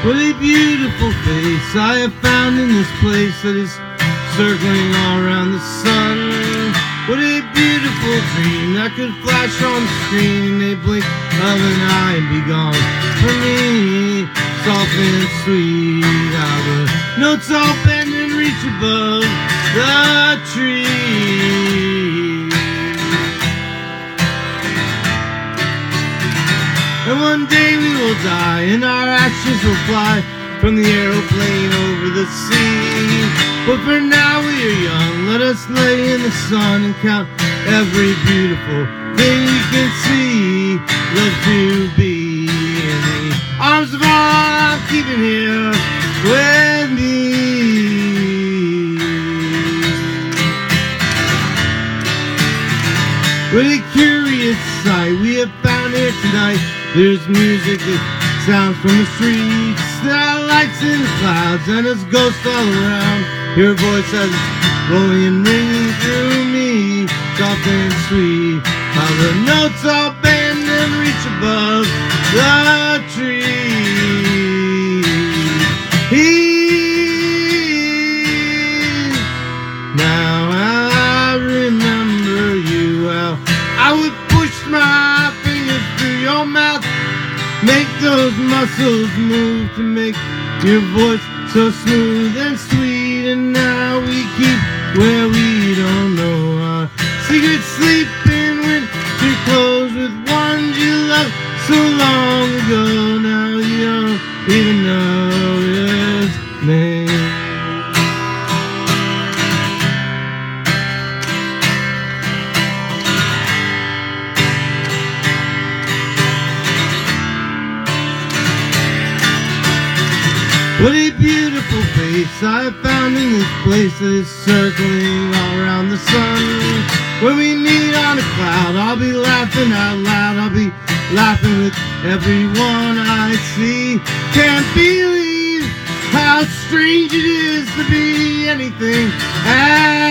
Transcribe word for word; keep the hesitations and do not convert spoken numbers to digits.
What a beautiful face I have found in this place that is circling all around the sun. What a beautiful dream that could flash on the screen in a blink of an eye and be gone for me. Soft and sweet, how the notes all bend and reach above the tree. And one day we will die and our ashes will fly from the aeroplane over the sea. But for now we are young, let us lay in the sun and count every beautiful thing we can see. Love to be in the arms of all I'm keeping here with me. What a curious sight we have found here tonight. There's music that sounds from the streets, lights in the clouds, and there's ghosts all around. Your voice as it's blowing and ringing through me, soft and sweet, how the notes all bend and reach above the tree. Now I remember you, how I would push my fingers through your mouth, make those muscles move to make your voice so smooth and sweet. And now we keep where we don't know our secret sleeping winter clothes with ones you loved so long ago. Now you don't even know his name. What a beautiful face I have found in this place that is circling all around the sun. When we meet on a cloud, I'll be laughing out loud. I'll be laughing with everyone I see. Can't believe how strange it is to be anything at